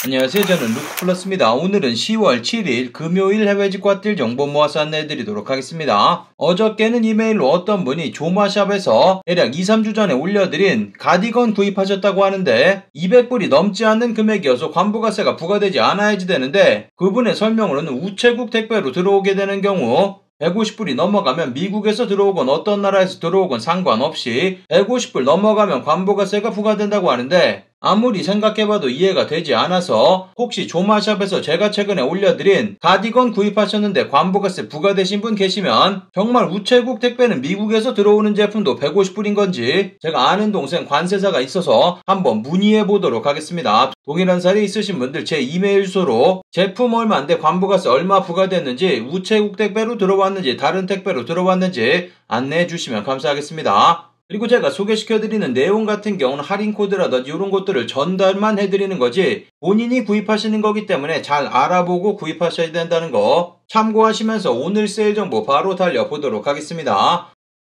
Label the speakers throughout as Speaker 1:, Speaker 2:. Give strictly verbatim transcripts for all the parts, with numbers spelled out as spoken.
Speaker 1: 안녕하세요. 저는 루크플러스입니다. 오늘은 시월 칠일 금요일 해외 직구तील 정보 모아서 안내해드리도록 하겠습니다. 어저께는 이메일로 어떤 분이 조마샵에서 대략 이, 삼 주 전에 올려드린 가디건 구입하셨다고 하는데 이백 불이 넘지 않는 금액이어서 관부가세가 부과되지 않아야지 되는데 그분의 설명으로는 우체국 택배로 들어오게 되는 경우 백오십 불이 넘어가면 미국에서 들어오건 어떤 나라에서 들어오건 상관없이 백오십 불 넘어가면 관부가세가 부과된다고 하는데 아무리 생각해봐도 이해가 되지 않아서 혹시 조마샵에서 제가 최근에 올려드린 가디건 구입하셨는데 관부가세 부과되신 분 계시면 정말 우체국 택배는 미국에서 들어오는 제품도 백오십 불인 건지 제가 아는 동생 관세사가 있어서 한번 문의해보도록 하겠습니다. 동일한 사례 있으신 분들 제 이메일 주소로 제품 얼마인데 관부가세 얼마 부과됐는지 우체국 택배로 들어왔는지 다른 택배로 들어왔는지 안내해 주시면 감사하겠습니다. 그리고 제가 소개시켜드리는 내용 같은 경우는 할인코드라든지 이런 것들을 전달만 해드리는 거지 본인이 구입하시는 거기 때문에 잘 알아보고 구입하셔야 된다는 거 참고하시면서 오늘 세일 정보 바로 달려보도록 하겠습니다.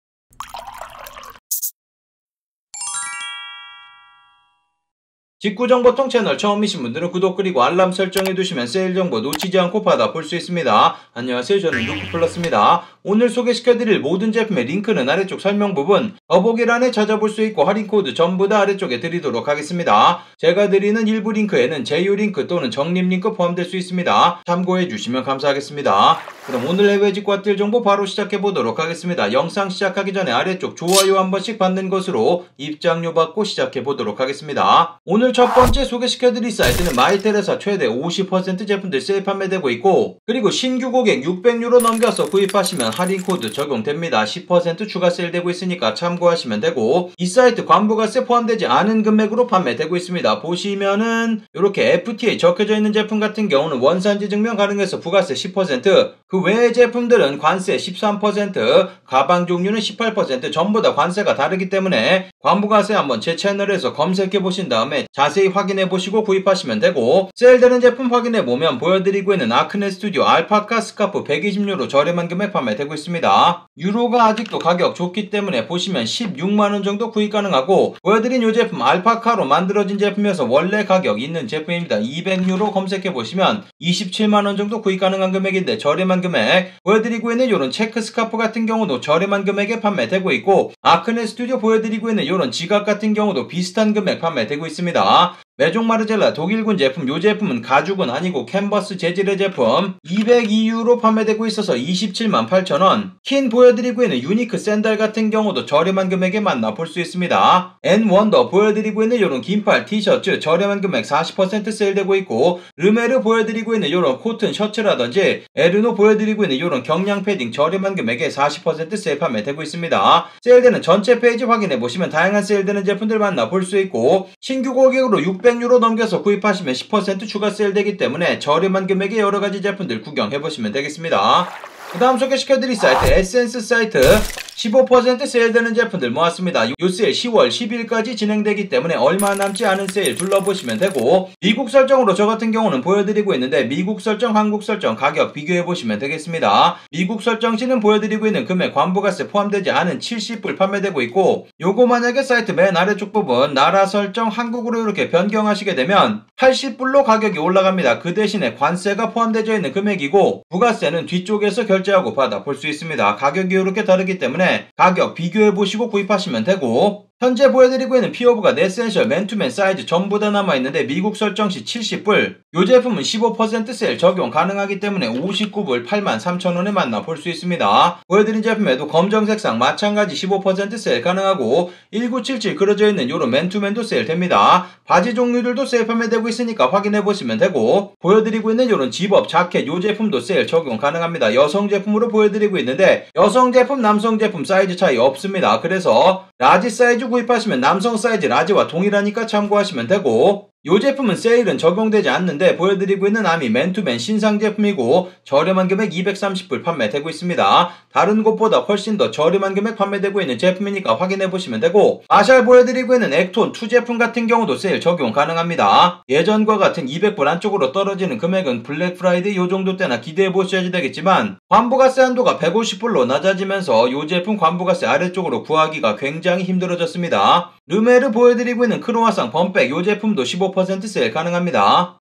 Speaker 1: 직구정보통 채널 처음이신 분들은 구독 그리고 알람 설정해두시면 세일 정보 놓치지 않고 받아볼 수 있습니다. 안녕하세요. 저는 루크플러스입니다. 오늘 소개시켜드릴 모든 제품의 링크는 아래쪽 설명 부분 더보기란에 찾아볼 수 있고 할인코드 전부 다 아래쪽에 드리도록 하겠습니다. 제가 드리는 일부 링크에는 제휴 링크 또는 적립 링크 포함될 수 있습니다. 참고해주시면 감사하겠습니다. 그럼 오늘 해외 직구तील 정보 바로 시작해보도록 하겠습니다. 영상 시작하기 전에 아래쪽 좋아요 한 번씩 받는 것으로 입장료 받고 시작해보도록 하겠습니다. 오늘 첫 번째 소개시켜드릴 사이트는 마이텔에서 최대 오십 퍼센트 제품들 세일 판매되고 있고 그리고 신규 고객 육백 유로 넘겨서 구입하시면 할인코드 적용됩니다. 십 퍼센트 추가 세일되고 있으니까 참고하시면 되고 이 사이트 관부가세 포함되지 않은 금액으로 판매되고 있습니다. 보시면은 이렇게 에프티에이 적혀져 있는 제품 같은 경우는 원산지 증명 가능해서 부가세 십 퍼센트 그 외의 제품들은 관세 십삼 퍼센트 가방 종류는 십팔 퍼센트 전부 다 관세가 다르기 때문에 관부가세 한번 제 채널에서 검색해 보신 다음에 자세히 확인해 보시고 구입하시면 되고 세일되는 제품 확인해 보면 보여드리고 있는 아크네 스튜디오 알파카 스카프 백이십 유로 저렴한 금액 판매되고 있습니다. 유로가 아직도 가격 좋기 때문에 보시면 십육만 원 정도 구입 가능하고 보여드린 이 제품 알파카로 만들어진 제품이어서 원래 가격 있는 제품입니다. 이백 유로 검색해 보시면 이십칠만 원 정도 구입 가능한 금액인데 저렴한 금액 보여드리고 있는 이런 체크 스카프 같은 경우도 저렴한 금액에 판매되고 있고 아크네 스튜디오 보여드리고 있는 이런 지갑 같은 경우도 비슷한 금액 판매되고 있습니다. 메종 마르젤라 독일군 제품 이 제품은 가죽은 아니고 캔버스 재질의 제품 이백이 유로 판매되고 있어서 이십칠만 팔천 원 킨 보여드리고 있는 유니크 샌들 같은 경우도 저렴한 금액에 만나볼 수 있습니다. 앤 원더 보여드리고 있는 이런 긴팔 티셔츠 저렴한 금액 사십 퍼센트 세일되고 있고 르메르 보여드리고 있는 이런 코튼 셔츠라든지 에르노 보여드리고 있는 이런 경량 패딩 저렴한 금액에 사십 퍼센트 세일 판매되고 있습니다. 세일되는 전체 페이지 확인해보시면 다양한 세일되는 제품들 만나볼 수 있고 신규 고객으로 육백 유로 넘겨서 구입하시면 십 퍼센트 추가 세일되기 때문에 저렴한 금액의 여러가지 제품들 구경해보시면 되겠습니다. 그 다음 소개시켜드릴 사이트 에센스 사이트 십오 퍼센트 세일되는 제품들 모았습니다. 요 세일 시월 십일까지 진행되기 때문에 얼마 남지 않은 세일 둘러보시면 되고 미국 설정으로 저 같은 경우는 보여드리고 있는데 미국 설정, 한국 설정 가격 비교해보시면 되겠습니다. 미국 설정 시는 보여드리고 있는 금액 관부가세 포함되지 않은 칠십 불 판매되고 있고 요거 만약에 사이트 맨 아래쪽 부분 나라 설정 한국으로 이렇게 변경하시게 되면 팔십 불로 가격이 올라갑니다. 그 대신에 관세가 포함되어 있는 금액이고 부가세는 뒤쪽에서 결제하고 받아볼 수 있습니다. 가격이 이렇게 다르기 때문에 가격 비교해보시고 구입하시면 되고 현재 보여드리고 있는 피오브가 네센셜 맨투맨 사이즈 전부 다 남아있는데 미국 설정 시 칠십 불 이 제품은 십오 퍼센트 세일 적용 가능하기 때문에 오십구 불 팔만 삼천 원에 만나볼 수 있습니다. 보여드린 제품에도 검정색상 마찬가지 십오 퍼센트 세일 가능하고 천구백칠십칠 그려져 있는 요런 맨투맨도 세일 됩니다. 바지 종류들도 세일 판매되고 있으니까 확인해보시면 되고 보여드리고 있는 요런 집업 자켓 요 제품도 세일 적용 가능합니다. 여성 제품으로 보여드리고 있는데 여성 제품 남성 제품 사이즈 차이 없습니다. 그래서 라지 사이즈 구입하시면 남성 사이즈 라지와 동일하니까 참고하시면 되고 이 제품은 세일은 적용되지 않는데 보여드리고 있는 아미 맨투맨 신상 제품이고 저렴한 금액 이백삼십 불 판매되고 있습니다. 다른 곳보다 훨씬 더 저렴한 금액 판매되고 있는 제품이니까 확인해보시면 되고 마샬 보여드리고 있는 액톤 이 제품 같은 경우도 세일 적용 가능합니다. 예전과 같은 이백 불 안쪽으로 떨어지는 금액은 블랙 프라이데이 요 정도 때나 기대해보셔야 되겠지만 관부가세 한도가 백오십 불로 낮아지면서 이 제품 관부가세 아래쪽으로 구하기가 굉장히 힘들어졌습니다. 르메르 보여드리고 있는 크로아상 범백 이 제품도 십오 퍼센트 세일 가능합니다.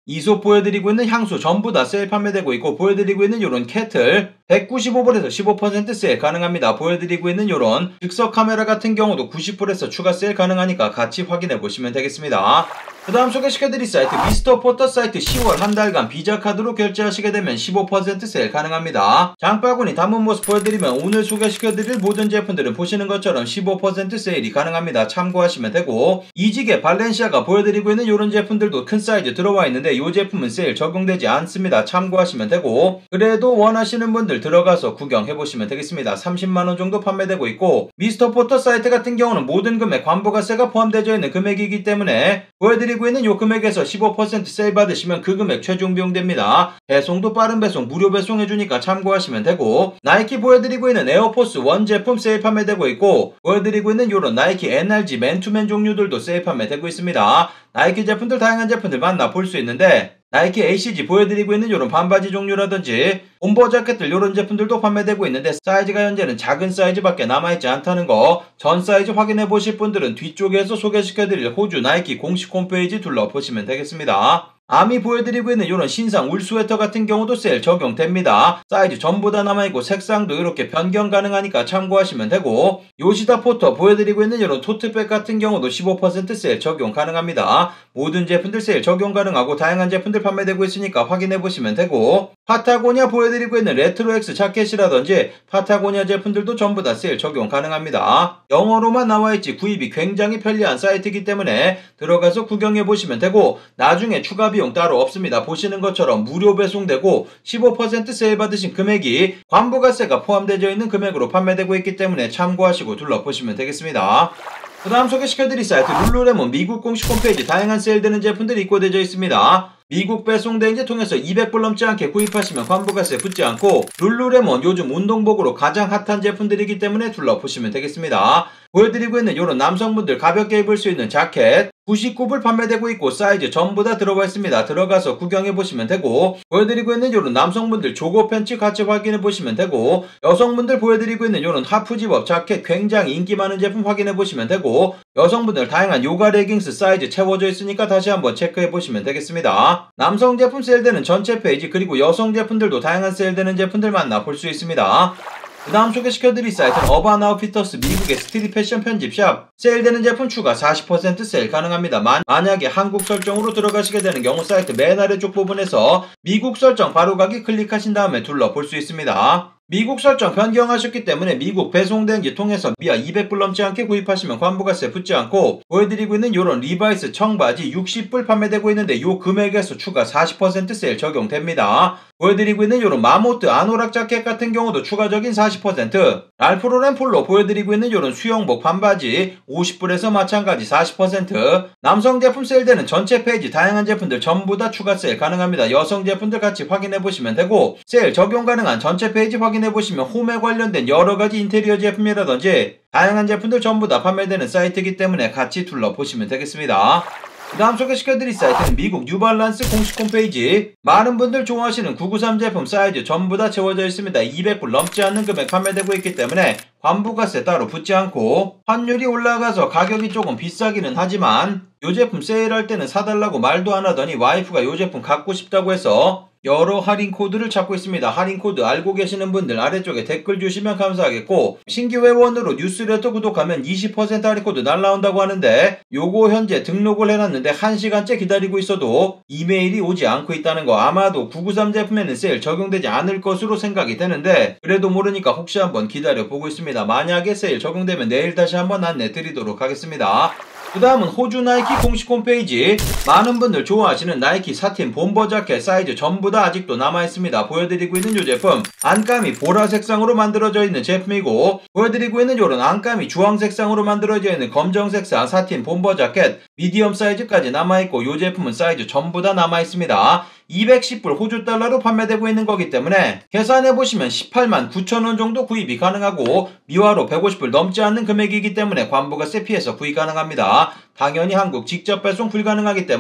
Speaker 1: 이솝 보여드리고 있는 향수 전부 다 세일 판매되고 있고, 보여드리고 있는 요런 캐틀 백구십오 불에서 십오 퍼센트 세일 가능합니다. 보여드리고 있는 요런 즉석 카메라 같은 경우도 구십 불에서 추가 세일 가능하니까 같이 확인해 보시면 되겠습니다. 그 다음 소개시켜드릴 사이트 미스터 포터 사이트 시월 한 달간 비자 카드로 결제하시게 되면 십오 퍼센트 세일 가능합니다. 장바구니 담은 모습 보여드리면 오늘 소개시켜드릴 모든 제품들은 보시는 것처럼 십오 퍼센트 세일이 가능합니다. 참고하시면 되고, 이지게 발렌시아가 보여드리고 있는 이런 제품들도 큰 사이즈 들어와 있는데 이 제품은 세일 적용되지 않습니다. 참고하시면 되고, 그래도 원하시는 분들 들어가서 구경해보시면 되겠습니다. 삼십만 원 정도 판매되고 있고, 미스터 포터 사이트 같은 경우는 모든 금액 관부가세가 포함되어 있는 금액이기 때문에 보여드리고 있는 이 금액에서 십오 퍼센트 세일 받으시면 그 금액 최종 비용됩니다. 배송도 빠른 배송, 무료 배송해주니까 참고하시면 되고, 나이키 보여드리고 있는 에어포스 원 제품 세일 판매되고 있고, 보여드리고 있는 요런 나이키 엔알지 맨투맨 종류들도 세일 판매되고 있습니다. 나이키 제품들 다양한 제품들 만나볼 수 있는데, 나이키 에이씨지 보여드리고 있는 요런 반바지 종류라든지 봄버 자켓들 요런 제품들도 판매되고 있는데, 사이즈가 현재는 작은 사이즈밖에 남아있지 않다는 거, 전 사이즈 확인해 보실 분들은 뒤쪽에서 소개시켜드릴 호주 나이키 공식 홈페이지 둘러보시면 되겠습니다. 아미 보여드리고 있는 이런 신상 울 스웨터 같은 경우도 세일 적용됩니다. 사이즈 전부 다 남아있고 색상도 이렇게 변경 가능하니까 참고하시면 되고, 요시다 포터 보여드리고 있는 이런 토트백 같은 경우도 십오 퍼센트 세일 적용 가능합니다. 모든 제품들 세일 적용 가능하고 다양한 제품들 판매되고 있으니까 확인해보시면 되고, 파타고니아 보여드리고 있는 레트로엑스 자켓이라든지 파타고니아 제품들도 전부 다 세일 적용 가능합니다. 영어로만 나와있지 구입이 굉장히 편리한 사이트이기 때문에 들어가서 구경해보시면 되고, 나중에 추가 비용 따로 없습니다. 보시는 것처럼 무료 배송되고 십오 퍼센트 세일 받으신 금액이 관부가세가 포함되어 있는 금액으로 판매되고 있기 때문에 참고하시고 둘러보시면 되겠습니다. 그 다음 소개시켜드릴 사이트 룰루레몬 미국 공식 홈페이지 다양한 세일되는 제품들이 입고되어 있습니다. 미국 배송 대행지 통해서 이백 불 넘지 않게 구입하시면 관부가세 붙지 않고, 룰루레몬 요즘 운동복으로 가장 핫한 제품들이기 때문에 둘러보시면 되겠습니다. 보여드리고 있는 이런 남성분들 가볍게 입을 수 있는 자켓 구십구 불 판매되고 있고, 사이즈 전부 다 들어가 있습니다. 들어가서 구경해보시면 되고, 보여드리고 있는 이런 남성분들 조거 팬츠 같이 확인해보시면 되고, 여성분들 보여드리고 있는 이런 하프 집업 자켓 굉장히 인기 많은 제품 확인해보시면 되고, 여성분들 다양한 요가 레깅스 사이즈 채워져 있으니까 다시 한번 체크해보시면 되겠습니다. 남성 제품 세일되는 전체 페이지, 그리고 여성 제품들도 다양한 세일되는 제품들 만나볼 수 있습니다. 그 다음 소개시켜드릴 사이트는 어반 아웃피터스 미국의 스트릿 패션 편집샵 세일되는 제품 추가 사십 퍼센트 세일 가능합니다. 만, 만약에 한국 설정으로 들어가시게 되는 경우 사이트 맨 아래쪽 부분에서 미국 설정 바로 가기 클릭하신 다음에 둘러볼 수 있습니다. 미국 설정 변경하셨기 때문에 미국 배송 대행지 통해서 미아 이백 불 넘지 않게 구입하시면 관부가세 붙지 않고, 보여드리고 있는 요런 리바이스 청바지 육십 불 판매되고 있는데 요 금액에서 추가 사십 퍼센트 세일 적용됩니다. 보여드리고 있는 요런 마모트 아노락 자켓 같은 경우도 추가적인 사십 퍼센트, 랄프로렌 폴로 보여드리고 있는 요런 수영복 반바지 오십 불에서 마찬가지 사십 퍼센트, 남성 제품 세일되는 전체 페이지 다양한 제품들 전부 다 추가 세일 가능합니다. 여성 제품들 같이 확인해보시면 되고, 세일 적용 가능한 전체 페이지 확인해보시면 홈에 관련된 여러가지 인테리어 제품이라든지 다양한 제품들 전부 다 판매되는 사이트이기 때문에 같이 둘러보시면 되겠습니다. 그 다음 소개시켜드릴 사이트는 미국 뉴발란스 공식 홈페이지, 많은 분들 좋아하시는 구구삼 제품 사이즈 전부 다 채워져 있습니다. 이백 불 넘지 않는 금액 판매되고 있기 때문에 관부가세 따로 붙지 않고, 환율이 올라가서 가격이 조금 비싸기는 하지만 요 제품 세일할 때는 사달라고 말도 안 하더니 와이프가 요 제품 갖고 싶다고 해서 여러 할인 코드를 찾고 있습니다. 할인 코드 알고 계시는 분들 아래쪽에 댓글 주시면 감사하겠고, 신규 회원으로 뉴스레터 구독하면 이십 퍼센트 할인 코드 날라온다고 하는데, 요거 현재 등록을 해놨는데 한 시간째 기다리고 있어도 이메일이 오지 않고 있다는 거, 아마도 구구삼 제품에는 세일 적용되지 않을 것으로 생각이 되는데, 그래도 모르니까 혹시 한번 기다려보고 있습니다. 만약에 세일 적용되면 내일 다시 한번 안내 드리도록 하겠습니다. 그 다음은 호주 나이키 공식 홈페이지, 많은 분들 좋아하시는 나이키 사틴 봄버 자켓 사이즈 전부 다 아직도 남아있습니다. 보여드리고 있는 이 제품 안감이 보라 색상으로 만들어져 있는 제품이고, 보여드리고 있는 요런 안감이 주황 색상으로 만들어져 있는 검정 색상 사틴 봄버 자켓 미디엄 사이즈까지 남아있고, 이 제품은 사이즈 전부 다 남아있습니다. 이백십 불 호주 달러로 판매되고 있는 거기 때문에 계산해보시면 십팔만 구천 원 정도 구입이 가능하고, 미화로 백오십 불 넘지 않는 금액이기 때문에 관부가세 피해서 구입 가능합니다. 당연히 한국 직접 배송 불가능하기 때문에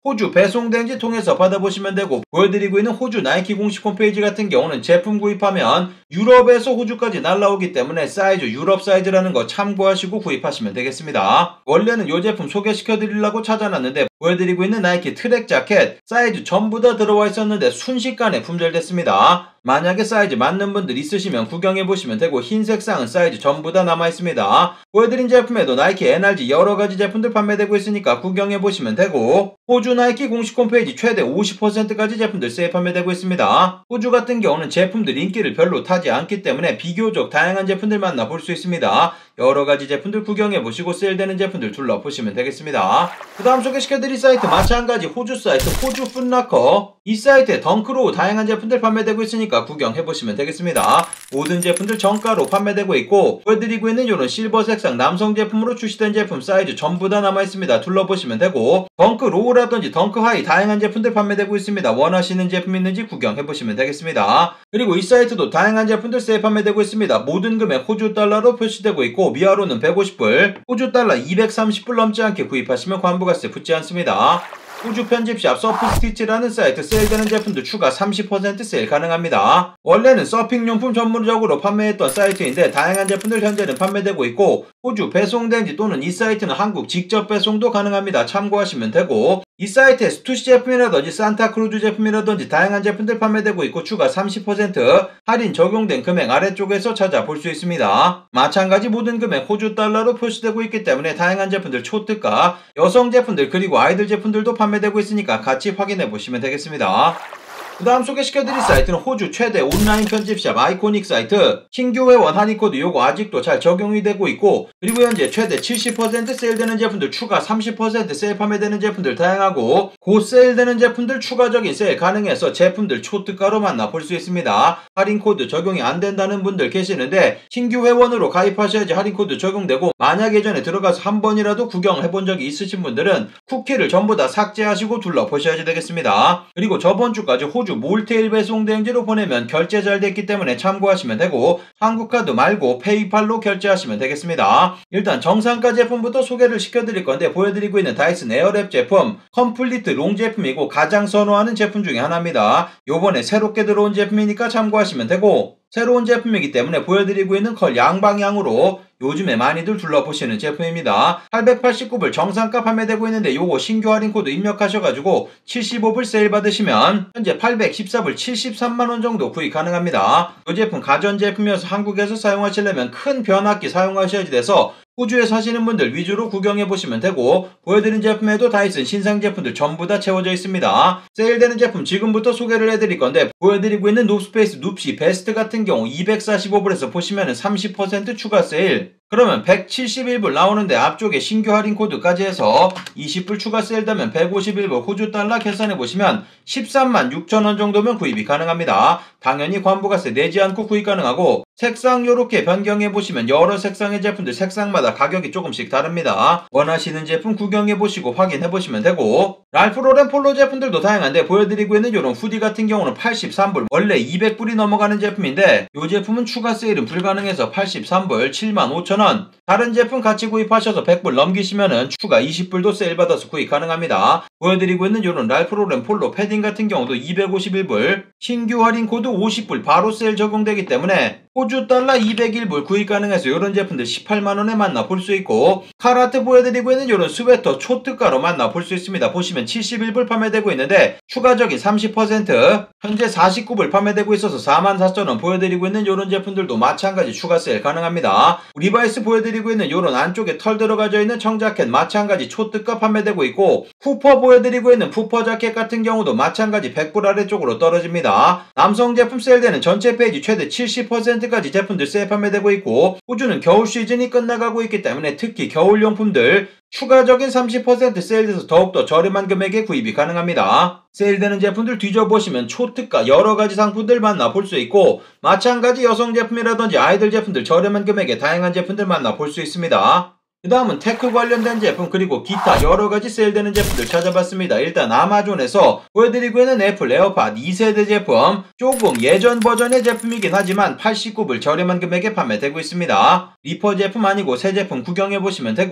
Speaker 1: 호주 배송대행지 통해서 받아보시면 되고, 보여드리고 있는 호주 나이키 공식 홈페이지 같은 경우는 제품 구입하면 유럽에서 호주까지 날라오기 때문에 사이즈 유럽 사이즈라는 거 참고하시고 구입하시면 되겠습니다. 원래는 이 제품 소개시켜드리려고 찾아놨는데 보여드리고 있는 나이키 트랙 자켓 사이즈 전부 다 들어와 있었는데 순식간에 품절됐습니다. 만약에 사이즈 맞는 분들 있으시면 구경해보시면 되고, 흰색상은 사이즈 전부 다 남아있습니다. 보여드린 제품에도 나이키 엔알지 여러가지 제품들 판매되고 있으니까 구경해보시면 되고, 호주 나이키 공식 홈페이지 최대 오십 퍼센트까지 제품들 세일 판매되고 있습니다. 호주 같은 경우는 제품들 인기를 별로 타지 않기 때문에 비교적 다양한 제품들 만나볼 수 있습니다. 여러가지 제품들 구경해보시고 세일되는 제품들 둘러보시면 되겠습니다. 그 다음 소개시켜드릴 사이트 마찬가지 호주 사이트 호주 풋라커. 이 사이트에 덩크로 다양한 제품들 판매되고 있으니까 구경해보시면 되겠습니다. 모든 제품들 정가로 판매되고 있고, 보여드리고 있는 이런 실버 색상 남성 제품으로 출시된 제품 사이즈 전부 다 남아있습니다. 둘러보시면 되고, 덩크 로우라든지 덩크 하이 다양한 제품들 판매되고 있습니다. 원하시는 제품 있는지 구경해보시면 되겠습니다. 그리고 이 사이트도 다양한 제품들 세일 판매되고 있습니다. 모든 금액 호주 달러로 표시되고 있고, 미아로는 백오십 불, 호주 달러 이백삼십 불 넘지 않게 구입하시면 관부가세 붙지 않습니다. 호주 편집샵 서프스티치라는 사이트 세일되는 제품들 추가 삼십 퍼센트 세일 가능합니다. 원래는 서핑용품 전문적으로 판매했던 사이트인데 다양한 제품들 현재는 판매되고 있고, 호주 배송대행지 또는 이 사이트는 한국 직접 배송도 가능합니다. 참고하시면 되고, 이 사이트에 스투시 제품이라든지 산타크루즈 제품이라든지 다양한 제품들 판매되고 있고, 추가 삼십 퍼센트 할인 적용된 금액 아래쪽에서 찾아볼 수 있습니다. 마찬가지 모든 금액 호주 달러로 표시되고 있기 때문에 다양한 제품들 초특가, 여성 제품들 그리고 아이들 제품들도 판매되고 있으니까 같이 확인해 보시면 되겠습니다. 그 다음 소개시켜드릴 사이트는 호주 최대 온라인 편집샵 아이코닉 사이트. 신규 회원 할인코드 요거 아직도 잘 적용이 되고 있고, 그리고 현재 최대 칠십 퍼센트 세일되는 제품들 추가 삼십 퍼센트 세일 판매되는 제품들 다양하고, 곧 세일되는 제품들 추가적인 세일 가능해서 제품들 초특가로 만나볼 수 있습니다. 할인코드 적용이 안 된다는 분들 계시는데 신규 회원으로 가입하셔야지 할인코드 적용되고, 만약 예전에 들어가서 한 번이라도 구경해본 적이 있으신 분들은 쿠키를 전부 다 삭제하시고 둘러보셔야지 되겠습니다. 그리고 저번 주까지 호주 몰테일 배송대행지로 보내면 결제 잘 됐기 때문에 참고하시면 되고, 한국카드 말고 페이팔로 결제하시면 되겠습니다. 일단 정상가 제품부터 소개를 시켜드릴 건데, 보여드리고 있는 다이슨 에어랩 제품 컴플리트 롱 제품이고 가장 선호하는 제품 중에 하나입니다. 요번에 새롭게 들어온 제품이니까 참고하시면 되고, 새로운 제품이기 때문에 보여드리고 있는 컬 양방향으로 요즘에 많이들 둘러보시는 제품입니다. 팔백팔십구 불 정상가 판매되고 있는데 요거 신규 할인코드 입력하셔가지고 칠십오 불 세일 받으시면 현재 팔백십사 불 칠십삼만 원 정도 구입 가능합니다. 이 제품 가전제품이어서 한국에서 사용하시려면 큰 변압기 사용하셔야지 돼서 호주에 사시는 분들 위주로 구경해보시면 되고, 보여드린 제품에도 다이슨 신상 제품들 전부 다 채워져 있습니다. 세일되는 제품 지금부터 소개를 해드릴 건데, 보여드리고 있는 노스페이스 눕시 베스트 같은 경우 이백사십오 불에서 보시면은 삼십 퍼센트 추가 세일, 그러면 백칠십일 불 나오는데 앞쪽에 신규 할인 코드까지 해서 이십 불 추가 세일되면 백오십일 불 호주 달러 계산해보시면 십삼만 육천 원 정도면 구입이 가능합니다. 당연히 관부가세 내지 않고 구입 가능하고, 색상 요렇게 변경해보시면 여러 색상의 제품들 색상마다 가격이 조금씩 다릅니다. 원하시는 제품 구경해보시고 확인해보시면 되고, 랄프로렌 폴로 제품들도 다양한데 보여드리고 있는 요런 후디 같은 경우는 팔십삼 불, 원래 이백 불이 넘어가는 제품인데 이 제품은 추가 세일은 불가능해서 팔십삼 불 칠만 오천 원, 다른 제품 같이 구입하셔서 백 불 넘기시면은 추가 이십 불도 세일 받아서 구입 가능합니다. 보여드리고 있는 요런 랄프로렌 폴로 패딩 같은 경우도 이백오십일 불, 신규 할인 코드 오십 불 바로 세일 적용되기 때문에 호주 달러 이백일 불 구입 가능해서 이런 제품들 십팔만 원에 만나볼 수 있고, 카라트 보여드리고 있는 이런 스웨터 초특가로 만나볼 수 있습니다. 보시면 칠십일 불 판매되고 있는데 추가적인 삼십 퍼센트 현재 사십구 불 판매되고 있어서 사만 사천 원 보여드리고 있는 이런 제품들도 마찬가지 추가 세일 가능합니다. 리바이스 보여드리고 있는 이런 안쪽에 털 들어가져 있는 청자켓 마찬가지 초특가 판매되고 있고, 푸퍼 보여드리고 있는 푸퍼 자켓 같은 경우도 마찬가지 백 불 아래쪽으로 떨어집니다. 남성 제품 세일되는 전체 페이지 최대 칠십 퍼센트까지 제품들 세일 판매되고 있고, 호주는 겨울 시즌이 끝나가고 있기 때문에 특히 겨울용품들 추가적인 삼십 퍼센트 세일돼서 더욱더 저렴한 금액에 구입이 가능합니다. 세일되는 제품들 뒤져보시면 초특가 여러가지 상품들 만나볼 수 있고, 마찬가지 여성 제품이라든지 아이들 제품들 저렴한 금액에 다양한 제품들 만나볼 수 있습니다. 그 다음은 테크 관련된 제품 그리고 기타 여러가지 세일되는 제품들 찾아봤습니다. 일단 아마존에서 보여드리고 있는 애플 에어팟 이 세대 제품, 조금 예전 버전의 제품이긴 하지만 팔십구 불 저렴한 금액에 판매되고 있습니다. 리퍼 제품 아니고 새 제품 구경해보시면 되고,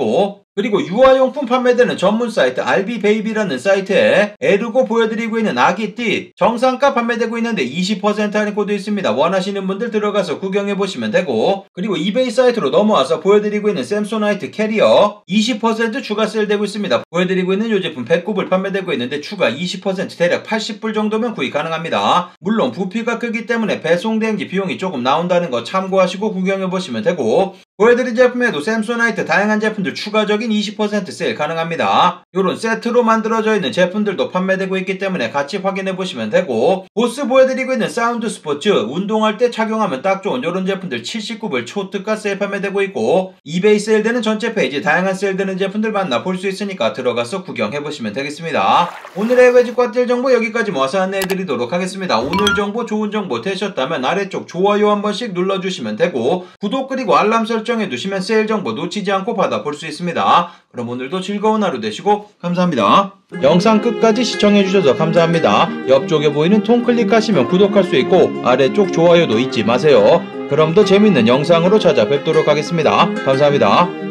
Speaker 1: 그리고 유아용품 판매되는 전문 사이트 알비베이비라는 사이트에 에르고 보여드리고 있는 아기띠 정상가 판매되고 있는데 이십 퍼센트 할인 코드 있습니다. 원하시는 분들 들어가서 구경해보시면 되고, 그리고 이베이 사이트로 넘어와서 보여드리고 있는 샘소나이트 캐리어 이십 퍼센트 추가 세일되고 있습니다. 보여드리고 있는 이 제품 백 굽을 판매되고 있는데 추가 이십 퍼센트 대략 팔십 불 정도면 구입 가능합니다. 물론 부피가 크기 때문에 배송대행지 비용이 조금 나온다는 거 참고하시고 구경해보시면 되고, 보여드린 제품에도 샘소나이트 다양한 제품들 추가적인 이십 퍼센트 세일 가능합니다. 요런 세트로 만들어져 있는 제품들도 판매되고 있기 때문에 같이 확인해보시면 되고, 보스 보여드리고 있는 사운드 스포츠 운동할 때 착용하면 딱 좋은 요런 제품들 칠십구 불 초특가 세일 판매되고 있고, 이베이 세일되는 전체 페이지 다양한 세일되는 제품들 만나볼 수 있으니까 들어가서 구경해보시면 되겠습니다. 오늘의 외집과 뛸 정보 여기까지 모아서 안내해드리도록 하겠습니다. 오늘 정보 좋은 정보 되셨다면 아래쪽 좋아요 한 번씩 눌러주시면 되고, 구독 그리고 알람 설정 해두시면 세일 정보 놓치지 않고 받아볼 수 있습니다. 그럼 오늘도 즐거운 하루 되시고 감사합니다. 영상 끝까지 시청해주셔서 감사합니다. 옆쪽에 보이는 통 클릭하시면 구독할 수 있고 아래쪽 좋아요도 잊지 마세요. 그럼 더 재밌는 영상으로 찾아뵙도록 하겠습니다. 감사합니다.